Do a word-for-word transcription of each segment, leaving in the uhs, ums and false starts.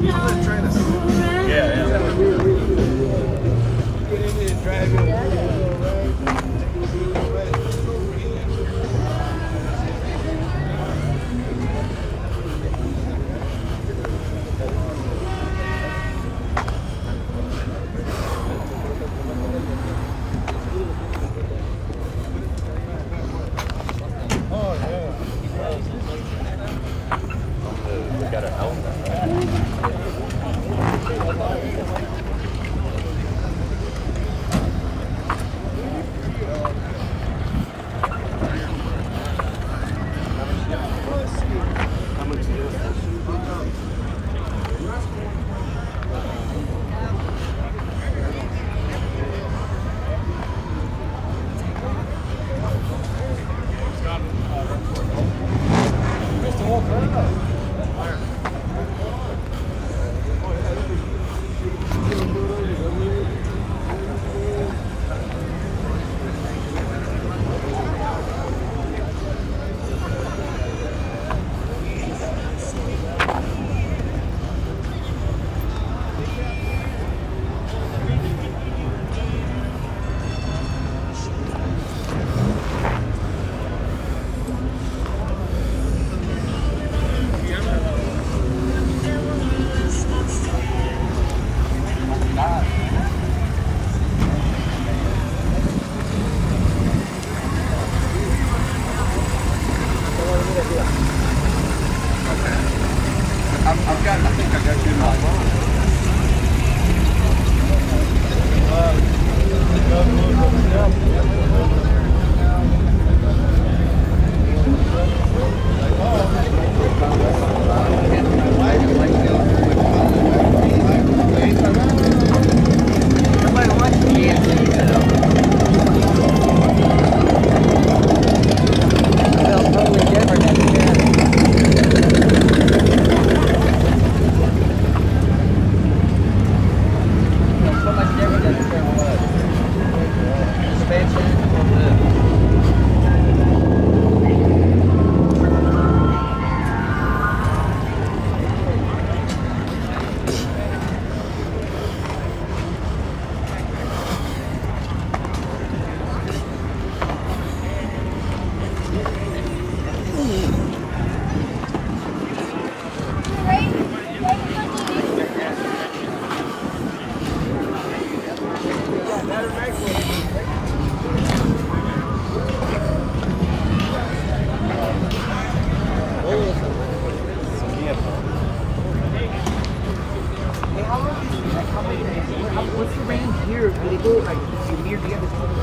What's the range here? Do they go like near the other side?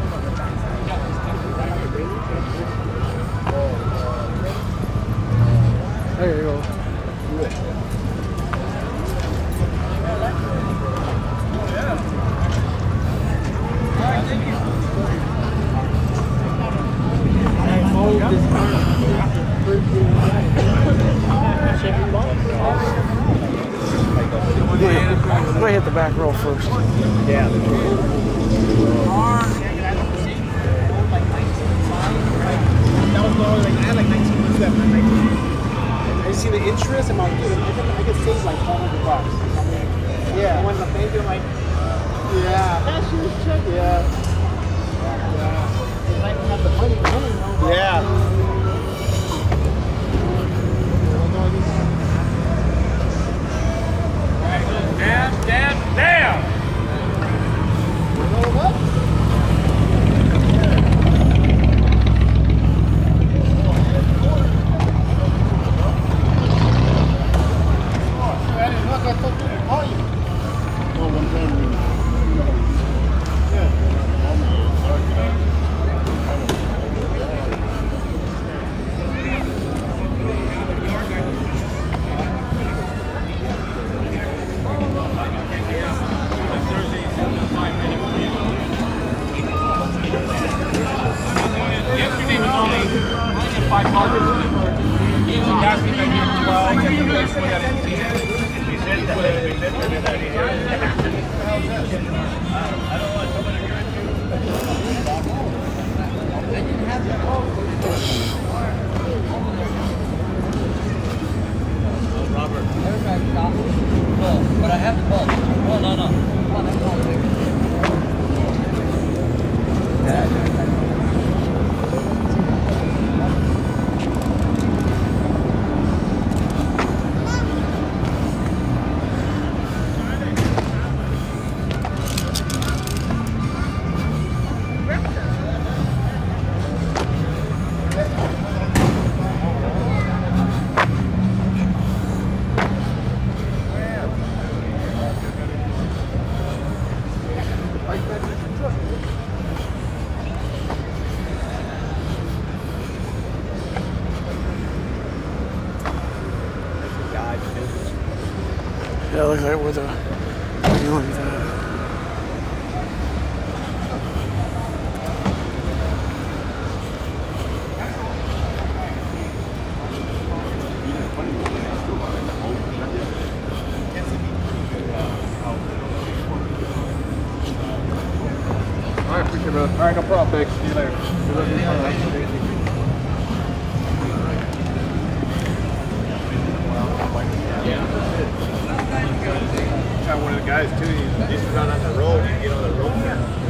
There you go. I'm gonna hit the back row first. Yeah. That was lower, like I had like nineteen months left, not nineteen. I see the interest, I'm like, dude, I could, I could save like four hundred bucks. I mean, yeah. When the baby, I'm like, yeah. That's your check. Yeah. Yeah. I don't have the money, money, no. Yeah. Damn, damn, damn! Robert. know, but I have the bulb. Oh, no, no. Come on, that's all it is. Yeah, look like where the ceiling's at. All right, appreciate it, brother. All right, no problem. Thanks. See you later. Good luck. One of the guys too, he used to run on the road, you get on the road.